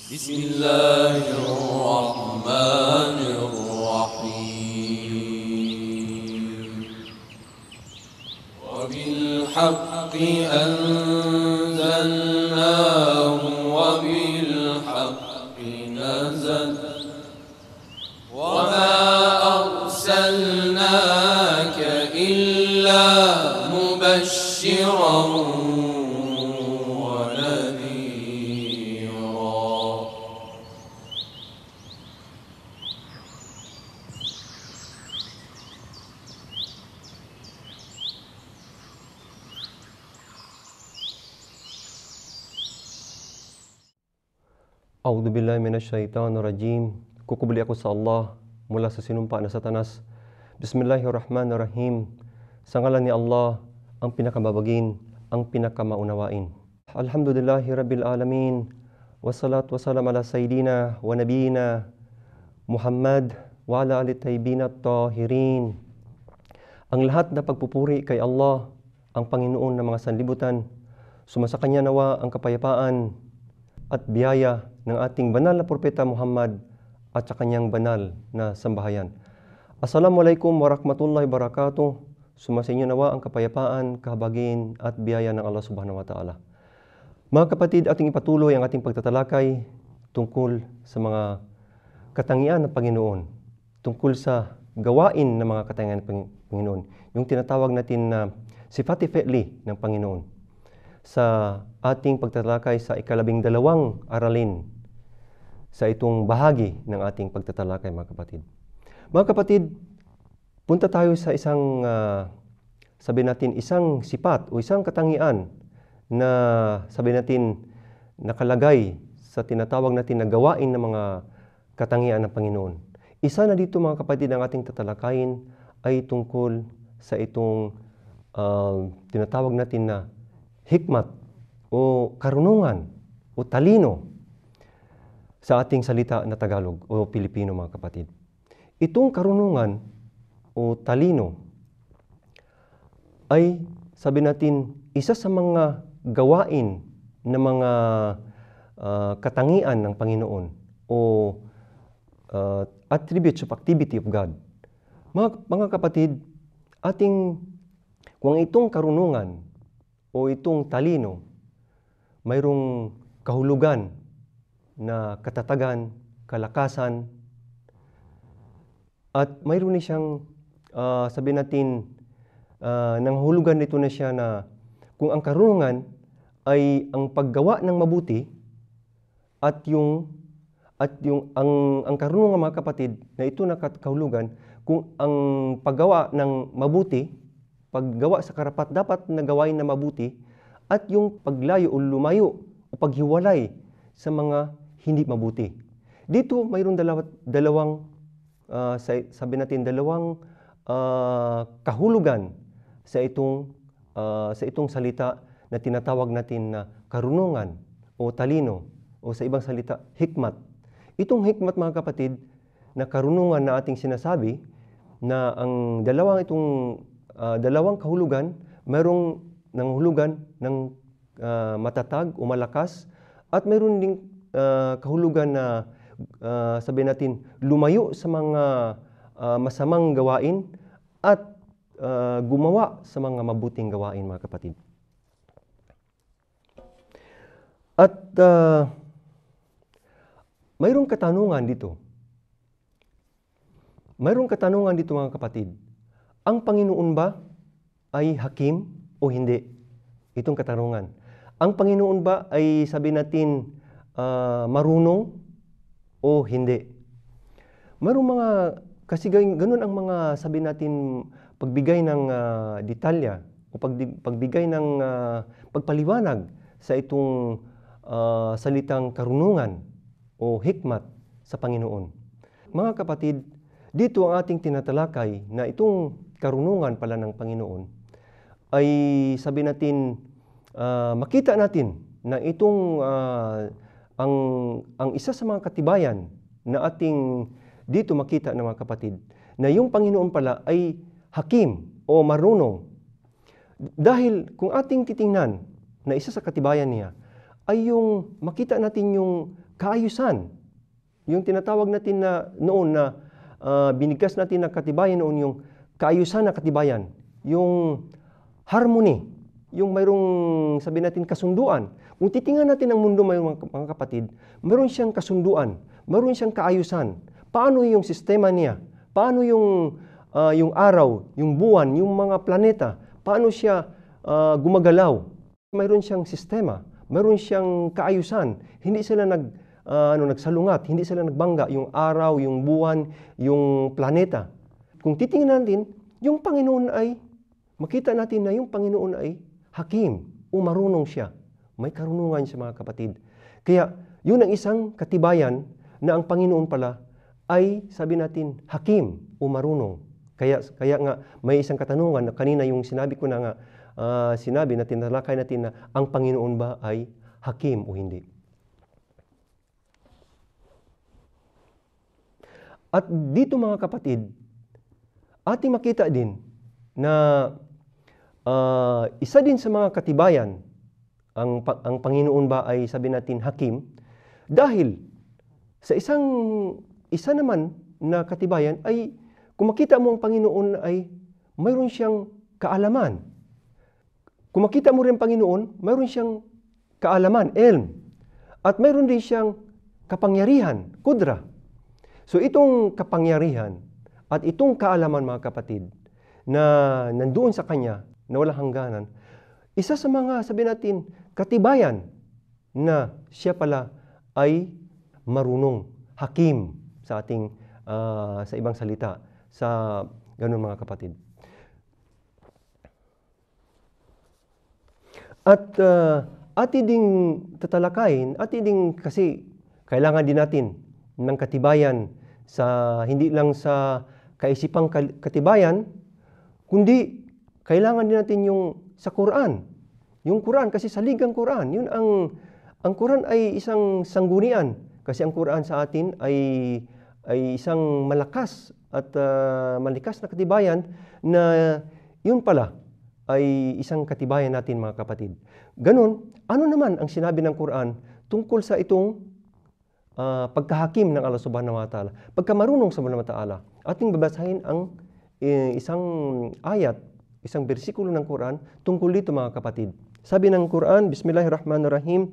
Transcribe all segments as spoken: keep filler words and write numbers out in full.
بسم الله الرحمن الرحيم وبالحق أنزلناه وبالحق نزل وما أرسلناك إلا مبشرا A'udzu billahi minasyaitonir rajim. Kukubli ako sa Allah mula sa sinumpa na Satanas. Bismillahirrahmanirrahim. Sa ngalan ni Allah, ang pinakamabagin, ang pinakamaunawain. Alhamdulillahi rabbil alamin. Wassalatu wassalam ala sayyidina wa nabiyina Muhammad wa ala alihi tayyibin at-tahirin. Ang lahat na pagpupuri kay Allah, ang Panginoon ng mga sanlibutan. Sumasa Kanya nawa ang kapayapaan at biyaya ng ating banal na propeta Muhammad at sa kanyang banal na sambahayan. Assalamualaikum warahmatullahi wabarakatuh. Sumasa inyo nawa ang kapayapaan, kahabagin at biyaya ng Allah subhanahu wa ta'ala. Mga kapatid, ating ipatuloy ang ating pagtatalakay tungkol sa mga katangian ng Panginoon, tungkol sa gawain ng mga katangian ng Panginoon, yung tinatawag natin na sifati fi'li ng Panginoon. Sa ating pagtatalakay sa ikalabing dalawang aralin sa itong bahagi ng ating pagtatalakay, mga kapatid. Mga kapatid, punta tayo sa isang, uh, sabi natin, isang sipat o isang katangian na, sabi natin, nakalagay sa tinatawag natin na gawain ng mga katangian ng Panginoon. Isa na dito, mga kapatid, ang ating tatalakayin ay tungkol sa itong uh, tinatawag natin na hikmat o karunungan o talino sa ating salita na Tagalog o Pilipino, mga kapatid. Itong karunungan o talino ay, sabi natin, isa sa mga gawain ng mga uh, katangian ng Panginoon o uh, attributes of activity of God. Mga, mga kapatid, ating, kung itong karunungan o itong talino, mayroong kahulugan na katatagan, kalakasan, at mayroon na siyang, uh, sabihin natin, uh, nanghulugan nito na siya na kung ang karunungan ay ang paggawa ng mabuti at yung at yung ang ang karunungan, mga kapatid, na ito na kahulugan, kung ang paggawa ng mabuti, paggawa sa karapat dapat na gawain na mabuti, at yung paglayo o lumayo o paghiwalay sa mga hindi mabuti. Dito mayroong dalawa, dalawang, uh, sabi natin, dalawang uh, kahulugan sa itong, uh, sa itong salita na tinatawag natin na karunungan o talino o sa ibang salita, hikmat. Itong hikmat, mga kapatid, na karunungan na ating sinasabi na ang dalawang itong uh, dalawang kahulugan, mayroong nanghulugan ng uh, matatag o malakas at mayroon ding uh, kahulugan na uh, sabihin natin lumayo sa mga uh, masamang gawain at uh, gumawa sa mga mabuting gawain, mga kapatid. At uh, mayroong katanungan dito. Mayroong katanungan dito, mga kapatid. Ang Panginoon ba ay hakim o hindi? Itong katanungan. Ang Panginoon ba ay, sabi natin, uh, marunong o hindi? Mayroong mga, kasi ganun ang mga, sabi natin, pagbigay ng uh, detalya o pag, pagbigay ng uh, pagpaliwanag sa itong uh, salitang karunungan o hikmat sa Panginoon. Mga kapatid, dito ang ating tinatalakay na itong karunungan pala ng Panginoon ay, sabi natin, uh, makita natin na itong uh, ang, ang isa sa mga katibayan na ating dito makita ng mga kapatid, na yung Panginoon pala ay hakim o marunong. Dahil kung ating titingnan na isa sa katibayan niya ay yung makita natin yung kaayusan. Yung tinatawag natin na noon na uh, binigkas natin na katibayan noon, yung kaayusan na katibayan, yung harmony, yung mayroong sabi natin kasunduan. Kung titingnan natin ang mundo mayroong mga, mga kapatid, mayroon siyang kasunduan, mayroon siyang kaayusan. Paano yung sistema niya? Paano yung, uh, yung araw, yung buwan, yung mga planeta? Paano siya uh, gumagalaw? Mayroon siyang sistema, mayroon siyang kaayusan. Hindi sila nag Uh, ano, nagsalungat, hindi sila nagbangga, yung araw, yung buwan, yung planeta. Kung titingnan natin, yung Panginoon ay, makita natin na yung Panginoon ay hakim o marunong siya. May karunungan siya mga kapatid. Kaya yun ang isang katibayan na ang Panginoon pala ay sabi natin hakim o marunong. Kaya, kaya nga may isang katanungan na kanina yung sinabi ko na nga, uh, sinabi na tinalakay natin na ang Panginoon ba ay hakim o hindi. At dito mga kapatid, ating makita din na uh, isa din sa mga katibayan, ang, ang Panginoon ba ay sabi natin hakim, dahil sa isang isa naman na katibayan ay kung makita mo ang Panginoon ay mayroon siyang kaalaman. Kung makita mo rin ang Panginoon, mayroon siyang kaalaman, ilm. At mayroon din siyang kapangyarihan, kudra. So itong kapangyarihan at itong kaalaman mga kapatid na nandoon sa Kanya na walang hangganan, isa sa mga sabi natin katibayan na siya pala ay marunong, hakim sa ating uh, sa ibang salita, sa ganun mga kapatid. At uh, atin ding tatalakayin, atin ding kasi kailangan din natin ng katibayan sa hindi lang sa kaisipang katibayan, kundi kailangan din natin yung sa Quran. Yung Quran kasi saligang Quran, yun ang ang Quran ay isang sanggunian kasi ang Quran sa atin ay ay isang malakas at uh, malikas na katibayan na yun pala ay isang katibayan natin mga kapatid. Ganun, ano naman ang sinabi ng Quran tungkol sa itong Uh, pagkahakim ng Allah subhanahu wa ta'ala, pagkamarunong sa subhanahu wa ta'ala. Ating babasahin ang eh, isang ayat, isang bersikulo ng Quran tungkol dito mga kapatid. Sabi ng Quran, Bismillahirrahmanirrahim,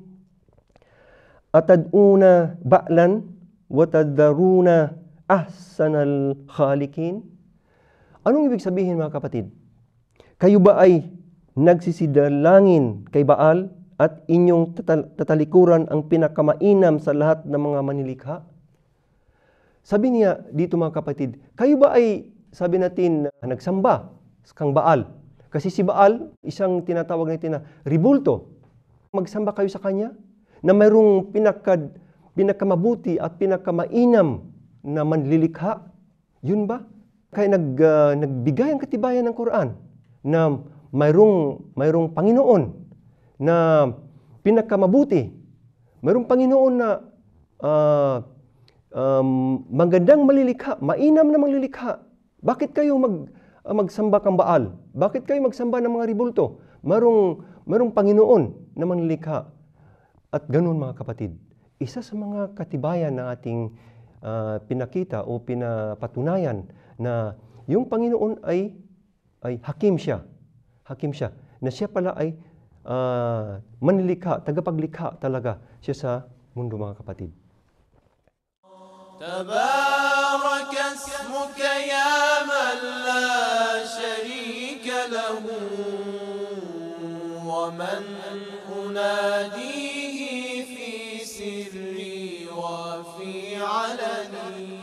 Atad'una ba'lan wa tadharuna ahsanal khaliqin. Anong ibig sabihin mga kapatid? Kayo ba ay nagsisidalangin kay Baal at inyong tatalikuran ang pinakamainam sa lahat ng mga manilikha? Sabi niya dito mga kapatid, kayo ba ay, sabi natin, nagsamba kang Baal? Kasi si Baal, isang tinatawag natin na ribulto. Magsamba kayo sa kanya na mayroong pinaka, pinakamabuti at pinakamainam na manlilikha. Yun ba? Kaya nag, uh, nagbigay ang katibayan ng Quran na mayroong, mayroong Panginoon na pinakamabuti. Mayroong Panginoon na uh, um, magandang malilikha, mainam na manglilikha. Bakit kayo mag, uh, magsamba kang Baal? Bakit kayo magsamba ng mga ribulto? Mayroong, mayroong Panginoon na manglilikha. At ganun mga kapatid, isa sa mga katibayan na ating uh, pinakita o pinapatunayan na yung Panginoon ay, ay hakim siya. Hakim siya. Na siya pala ay Uh, manlilikha, tagapaglikha talaga siya sa mundo mga kapatid. تبارك اسمك يا من لا شريك له ومن أناديه في سري وفي علني.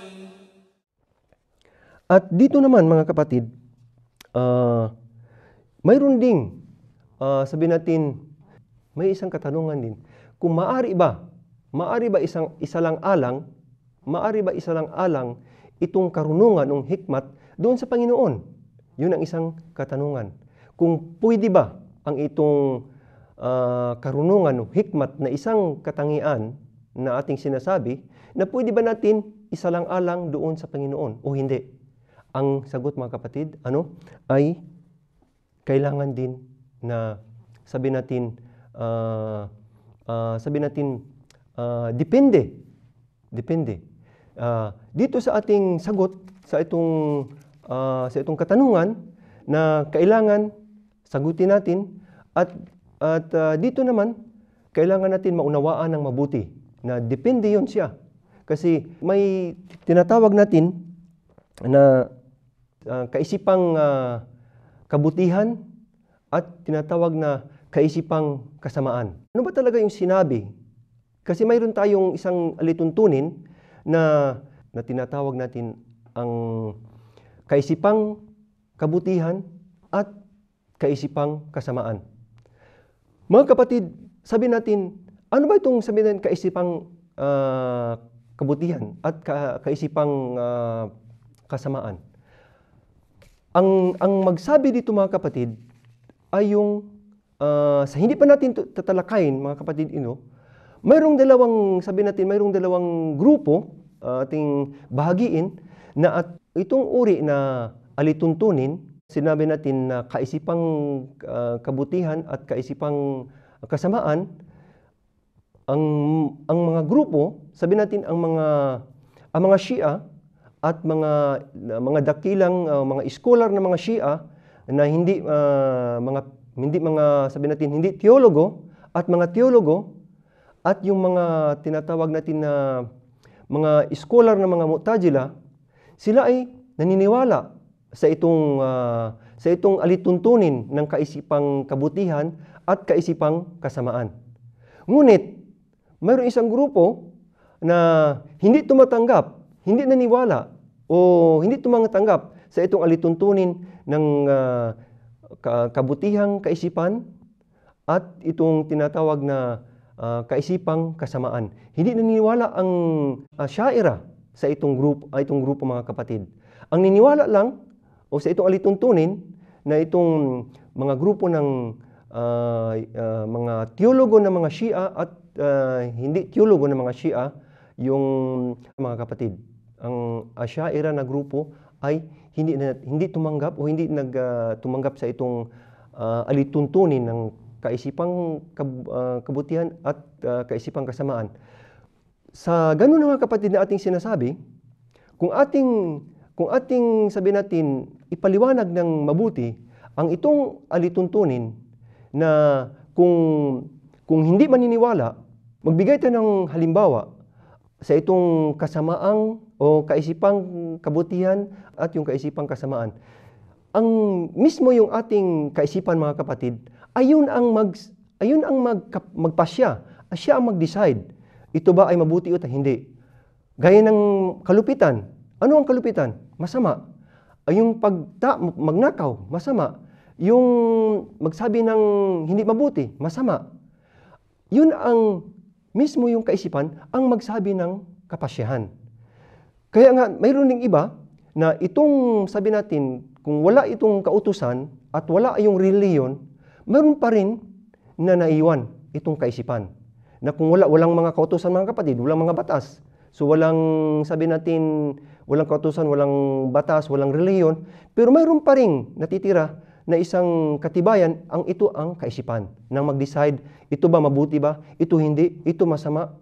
At dito naman mga kapatid, uh, mayroon ding Uh, sabi natin, may isang katanungan din. Kung maari ba, maari ba isang isa lang alang, maari ba isa lang alang itong karunungan ng hikmat doon sa Panginoon? Yun ang isang katanungan. Kung pwede ba ang itong uh, karunungan ng hikmat na isang katangian na ating sinasabi, na pwede ba natin isa lang alang doon sa Panginoon o hindi? Ang sagot mga kapatid, ano, ay kailangan din na sabi natin uh, uh, sabi natin Uh, depende. Depende. Uh, dito sa ating sagot sa itong uh, sa itong katanungan na kailangan sagutin natin at at uh, dito naman kailangan natin maunawaan ng mabuti na depende yon siya. Kasi may tinatawag natin na uh, kaisipang uh, kabutihan at tinatawag na kaisipang kasamaan. Ano ba talaga yung sinabi? Kasi mayroon tayong isang alituntunin na, na tinatawag natin ang kaisipang kabutihan at kaisipang kasamaan. Mga kapatid, sabi natin, ano ba itong sabi natin kaisipang uh, kabutihan at ka, kaisipang uh, kasamaan? Ang, ang magsabi dito mga kapatid ay yung, uh, sa hindi pa natin tatalakayin mga kapatid ino, mayroong dalawang, sabi natin, mayroong dalawang grupo uh, ating bahagiin na at itong uri na alituntunin, sinabi natin na kaisipang uh, kabutihan at kaisipang kasamaan, ang ang mga grupo, sabi natin ang mga ang mga Shia at mga mga dakilang uh, mga scholar na mga Shia na hindi uh, mga hindi mga sabi natin hindi teologo at mga teologo at yung mga tinatawag natin na mga scholar na mga Mu'tazila, sila ay naniniwala sa itong uh, sa itong alituntunin ng kaisipang kabutihan at kaisipang kasamaan. Ngunit mayroon isang grupo na hindi tumatanggap, hindi naniwala o hindi tumatanggap sa itong alituntunin ng uh, kabutihang kaisipan at itong tinatawag na uh, kaisipang kasamaan. Hindi naniniwala ang uh, Sha'ira sa itong grupo, uh, itong grupo mga kapatid. Ang niniwala lang o sa itong alituntunin na itong mga grupo ng uh, uh, mga teologo ng mga Shia at uh, hindi teologo ng mga Shia, yung mga kapatid. Ang Asha'ira na grupo ay hindi na, hindi tumanggap o hindi nag uh, tumanggap sa itong uh, alituntunin ng kaisipang kab, uh, kabutihan at uh, kaisipang kasamaan. Sa ganun mga kapatid na ating sinasabi, kung ating kung ating sabi natin ipaliwanag ng mabuti ang itong alituntunin na kung kung hindi maniniwala, magbigay tayo ng halimbawa sa itong kasamaang o kaisipang kabutihan at yung kaisipang kasamaan. Ang mismo yung ating kaisipan mga kapatid, ayun ang mag ayun ang mag, magpasya, siya ang mag-decide. Ito ba ay mabuti o hindi? Gaya ng kalupitan. Ano ang kalupitan? Masama. Ay yung pagta magnakaw, masama. Yung magsabi ng hindi mabuti, masama. Yun ang mismo yung kaisipan ang magsabi ng kapasyahan. Kaya nga mayroon ding iba na itong sabi natin kung wala itong kautusan at wala yung reliyon, mayroon pa rin na naiwan itong kaisipan. Na kung wala walang mga kautusan mga kapatid, walang mga batas. So walang sabi natin walang kautusan, walang batas, walang reliyon, pero mayroon pa rin natitira na isang katibayan ang ito ang kaisipan nang mag-decide ito ba mabuti ba, ito hindi, ito masama.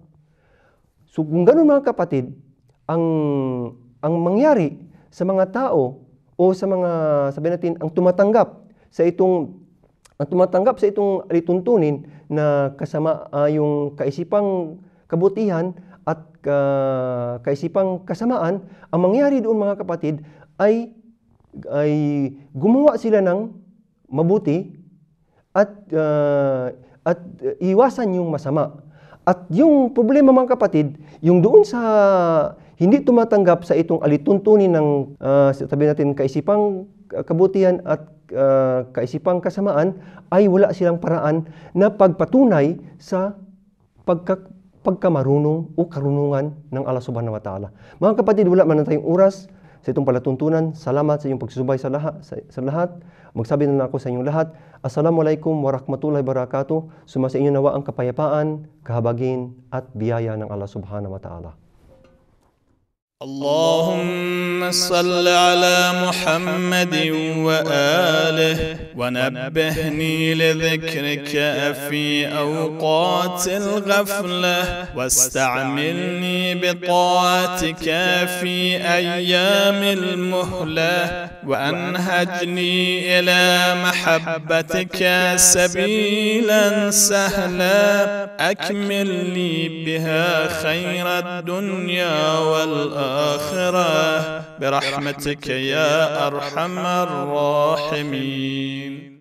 So kung ganoon mga kapatid, ang ang mangyari sa mga tao o sa mga sabi natin ang tumatanggap sa itong ang tumatanggap sa itong alituntunin na kasama uh, yung kaisipang kabutihan at uh, kaisipang kasamaan, ang mangyari doon mga kapatid ay ay gumawa sila ng mabuti at uh, at iwasan yung masama. At yung problema mga kapatid, yung doon sa hindi tumatanggap sa itong alituntunin ng uh, sabi natin kaisipang kabutihan at uh, kaisipang kasamaan, ay wala silang paraan na pagpatunay sa pagka, pagkamarunong o karunungan ng Allah Subhanahu wa Ta'ala. Mga kapatid, wala man na tayong oras sa itong palatuntunan. Salamat sa iyong pagsusubay sa lahat. Sa, sa lahat. Magsabi na ako sa inyong lahat. Assalamualaikum warahmatullahi wabarakatuh. Suma sa inyo nawa ang kapayapaan, kahabagin at biyaya ng Allah Subhanahu wa Ta'ala. اللهم صل على محمد وآله ونبهني لذكرك في أوقات الغفلة واستعملني بطاعتك في أيام المهلة وأنهجني إلى محبتك سبيلا سهلا أكمل لي بها خير الدنيا والآخرة برحمتك يا أرحم الراحمين.